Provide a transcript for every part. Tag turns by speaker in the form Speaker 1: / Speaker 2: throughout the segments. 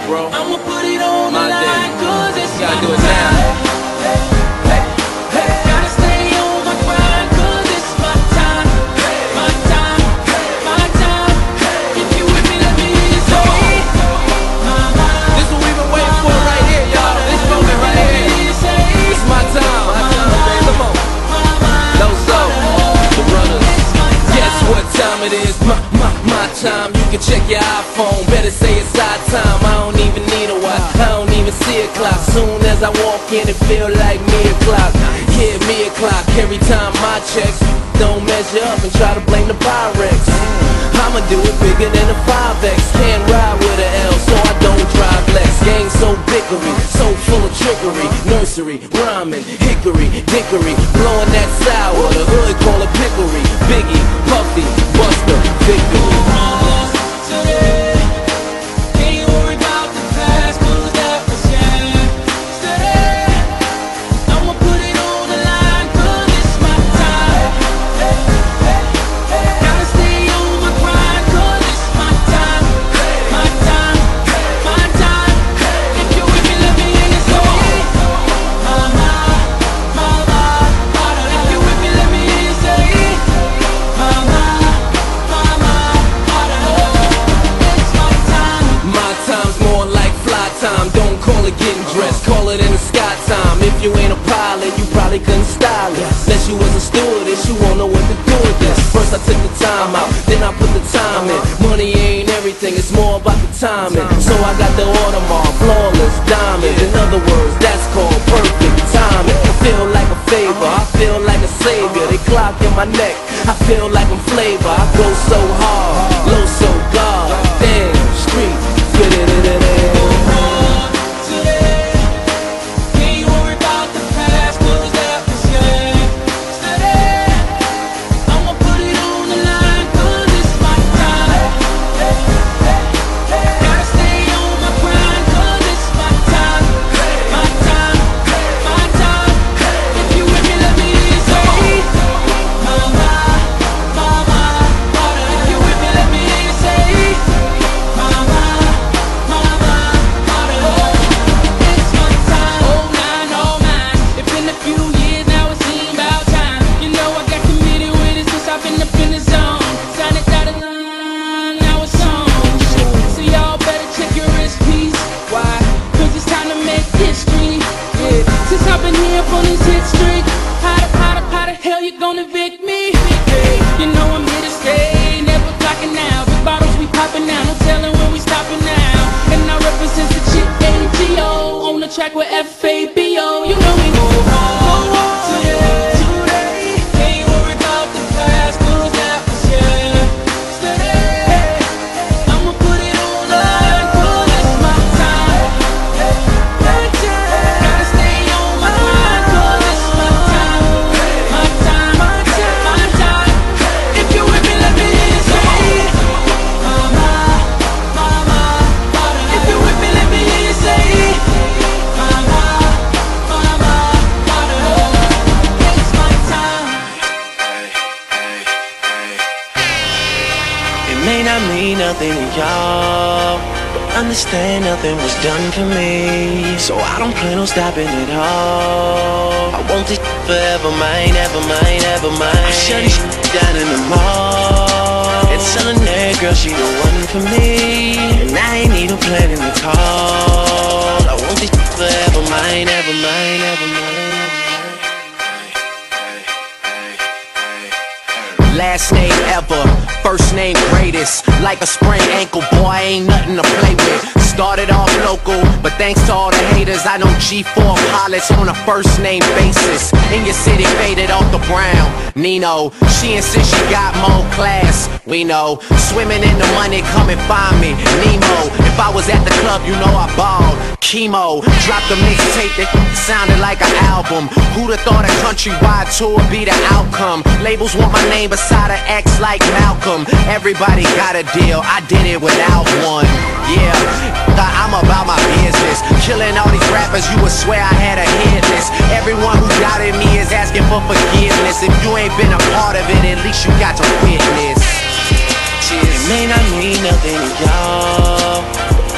Speaker 1: bro.
Speaker 2: I'ma put it on the line, cause it's
Speaker 1: gotta
Speaker 2: my
Speaker 1: do it now.
Speaker 2: Gotta stay on my grind, cause it's my time. My time, my time. If you with me, let me hear you say,
Speaker 1: This is what we've been waiting for right here, y'all. This moment right here. It's my time, baby. Come on. The runners. Guess what time it is? My time. You can check your iPhone. Better say it's our time. I don't even need a watch. I don't even see a clock. Soon as I walk in, it feel like me o'clock. Yeah, me o'clock. Every time my checks don't measure up and try to blame the Pyrex. I'ma do it bigger than a 5X. Can't ride with an L, so I don't drive Lex. Gang so bickery, so full of trickery. Nursery, rhyming, hickory, dickory. Blowing that sour, the hood call it pickery. Biggie, Puffy, Buster, victory. Call it in the sky time. If you ain't a pilot, you probably couldn't style it. Unless you was a stewardess, you won't know what to do with this. First I took the time out, then I put the time in. Money ain't everything, it's more about the timing. So I got the Audemars, flawless diamond. In other words, that's called perfect timing. I feel like a favor, I feel like a savior. They clock in my neck, I feel like I'm flavor. I go so hard, low so God. Damn, street, fit it in it.
Speaker 2: Track with FABO, you know we go hard today. Can't worry about the past, cause that was yesterday. I'ma put it on the line, cause it's my time. Gotta stay on my grind, cause it's my time. My time, my time, my time. If you with me, let me hear you say, if you with me, let me hear you say,
Speaker 3: may not mean nothing to y'all, but understand nothing was done for me. So I don't plan on stopping at all. I want this forever mine, ever mine, ever mine. I shut this down in the mall and telling that girl she the one for me, and I ain't need a plan in the call. I want this forever mine, ever mine, ever mine.
Speaker 4: Last name ever, first name greatest. Like a sprained ankle, boy, ain't nothing to play with. Started off local, but thanks to all the haters, I know G4 pilots on a first name basis. In your city, faded off the brown. Nino, she insists she got more class. We know, swimming in the money, come and find me. Nemo, if I was at the club, you know I balled. Chemo, dropped a mixtape that sounded like an album. Who'da thought a countrywide tour would be the outcome? Labels want my name beside an X like Malcolm. Everybody got a deal, I did it without one. Yeah, I'm about my business. Killing all these rappers, you would swear I had a hit list. Everyone who doubted me is asking for forgiveness. If you ain't been a part of it, at least you got to witness.
Speaker 3: It may not mean nothing to y'all,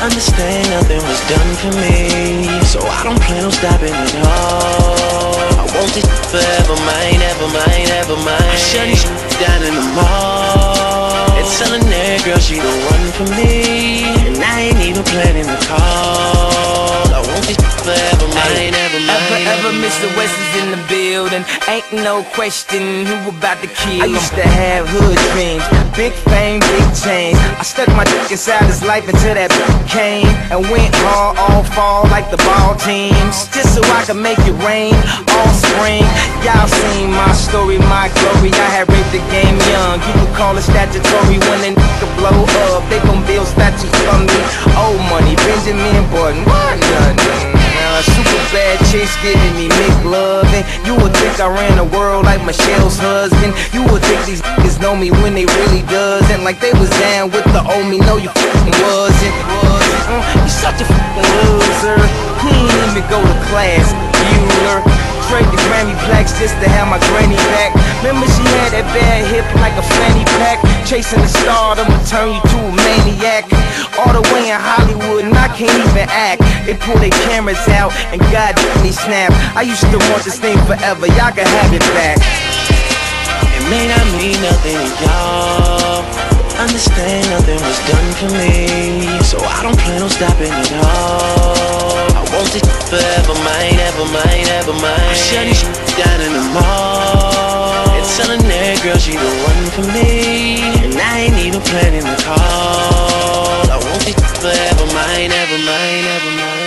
Speaker 3: understand nothing was done for me, so I don't plan on stopping at all. I want this forever mine, ever mine, ever mine. I shut these down in the mall and telling that girl she the one for me, and I ain't even planning to call. I want this forever mine, ever mine.
Speaker 1: Ever Mr. West is in the building, ain't no question who about to kill him. I used to have hood dreams, big fame, big change. I stuck my dick inside his life until that came and went hard all fall like the ball teams, just so I could make it rain all spring. Y'all seen my story, my glory. I had raped the game young. You could call it statutory. When they nigga blow up, they gon' build statues for me. Old money, Benjamin Button, what nothing. Super bad chicks giving me McLovin'. You would think I ran the world like Michelle's husband. You would think these niggas know me when they really doesn't. Like they was down with the old me. No, you f***ing wasn't. You such a f***ing loser. He ain't even go to class, Bueller. Trade the Grammy plaques just to have my granny back. Remember she had that bad hip like a fanny pack. Chasing the star, I'ma turn you to a maniac. All the way in Hollywood and I can't even act. They pull their cameras out and God me snap. I used to want this thing forever, y'all can have it back.
Speaker 3: It may not mean nothing to y'all, understand nothing was done for me, so I don't plan on stopping at all. I want this forever mine, ever mine, ever mine. I shut these down in the mall and telling that girl she the one for me, and I ain't even planning to call. I want this forever mine, ever mine, ever mine.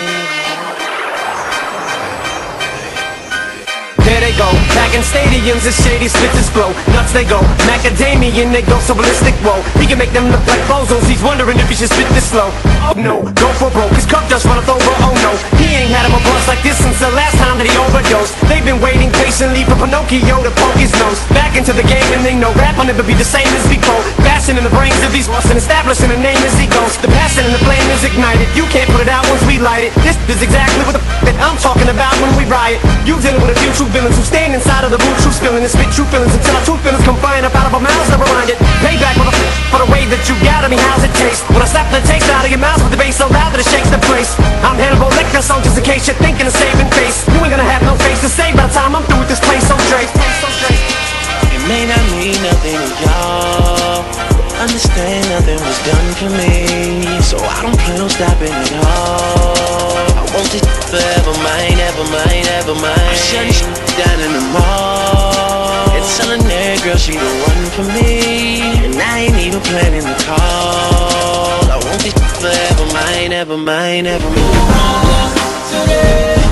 Speaker 1: There they go, back in stadiums, the shady spits his flow. Nuts they go, macadamian, they go so ballistic, whoa. He can make them look like bozos, he's wondering if he should spit this slow. Oh no, go for broke, his cup just runneth over, oh no. He ain't had him a buzz like this since the last time that he overdosed. They've been waiting patiently for Pinocchio to poke his nose back into the game, and they know rap will never be the same as before. Passion in the brains of these lost and establishing a name as he goes. The passion and the flame is ignited, you can't put it out once we light it. This is exactly what the f*** that I'm talking about when we riot. You dealing with a few true villains who stand inside of the boot, true spilling and spit true feelings until our true feelings come flying up out of our mouths. Never mind it. Payback for the way that you got me. How's it taste when I slap the taste out of your mouth with the bass so loud that it shakes the place? I'm Hannibal Lecter, so just in case you're thinking of saving face, you ain't gonna have no face to say by the time I'm through with this place. So Dre,
Speaker 3: it may not mean nothing to y'all, understand nothing was done for me, so I don't plan on stopping at all. I want this forever mine, ever mine, ever mine. I shut this down in the mall and telling that girl she the one for me, and I ain't even planning to call. I want this forever mine, ever mine, ever mine.